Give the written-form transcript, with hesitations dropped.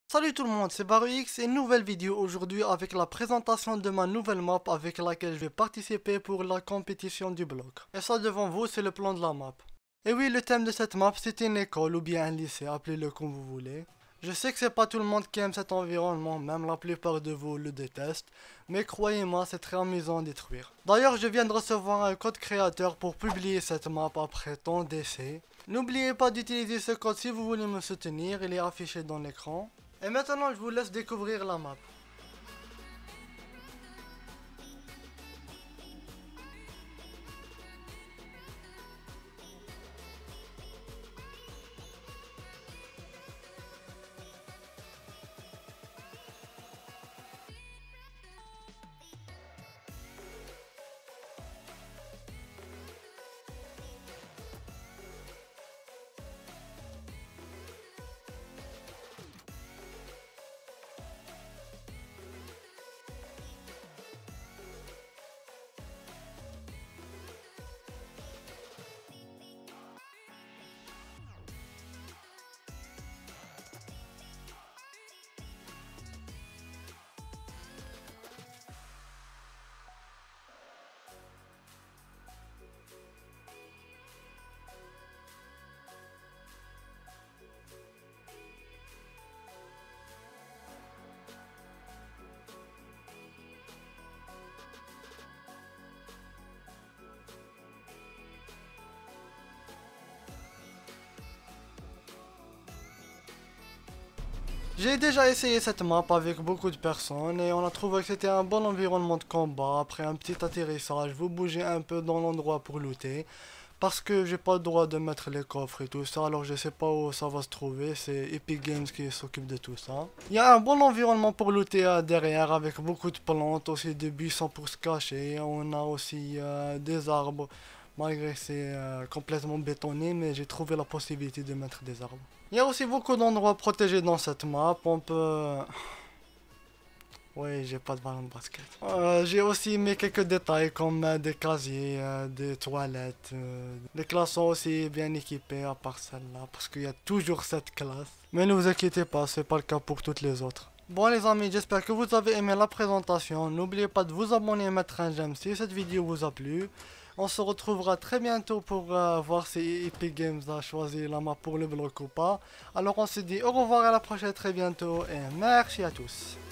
Salut tout le monde, c'est BaruX et une nouvelle vidéo aujourd'hui avec la présentation de ma nouvelle map avec laquelle je vais participer pour la compétition du bloc. Et ça devant vous, c'est le plan de la map. Et oui, le thème de cette map, c'est une école ou bien un lycée, appelez-le comme vous voulez. Je sais que c'est pas tout le monde qui aime cet environnement, même la plupart de vous le détestent, mais croyez-moi, c'est très amusant à détruire. D'ailleurs, je viens de recevoir un code créateur pour publier cette map après tant d'essais. N'oubliez pas d'utiliser ce code si vous voulez me soutenir, il est affiché dans l'écran. Et maintenant, je vous laisse découvrir la map. J'ai déjà essayé cette map avec beaucoup de personnes et on a trouvé que c'était un bon environnement de combat. Après un petit atterrissage, vous bougez un peu dans l'endroit pour looter. Parce que j'ai pas le droit de mettre les coffres et tout ça, alors je sais pas où ça va se trouver, c'est Epic Games qui s'occupe de tout ça. Il y a un bon environnement pour looter derrière avec beaucoup de plantes, aussi des buissons pour se cacher. On a aussi des arbres, malgré que c'est complètement bétonné, mais j'ai trouvé la possibilité de mettre des arbres. Il y a aussi beaucoup d'endroits protégés dans cette map, on peut... Oui, j'ai pas de ballon de basket. J'ai aussi mis quelques détails comme des casiers, des toilettes. Les classes sont aussi bien équipées à part celle-là, parce qu'il y a toujours cette classe. Mais ne vous inquiétez pas, c'est pas le cas pour toutes les autres. Bon les amis, j'espère que vous avez aimé la présentation. N'oubliez pas de vous abonner et mettre un j'aime si cette vidéo vous a plu. On se retrouvera très bientôt pour voir si Epic Games a choisi la map pour le bloc ou pas. Alors on se dit au revoir à la prochaine très bientôt et merci à tous.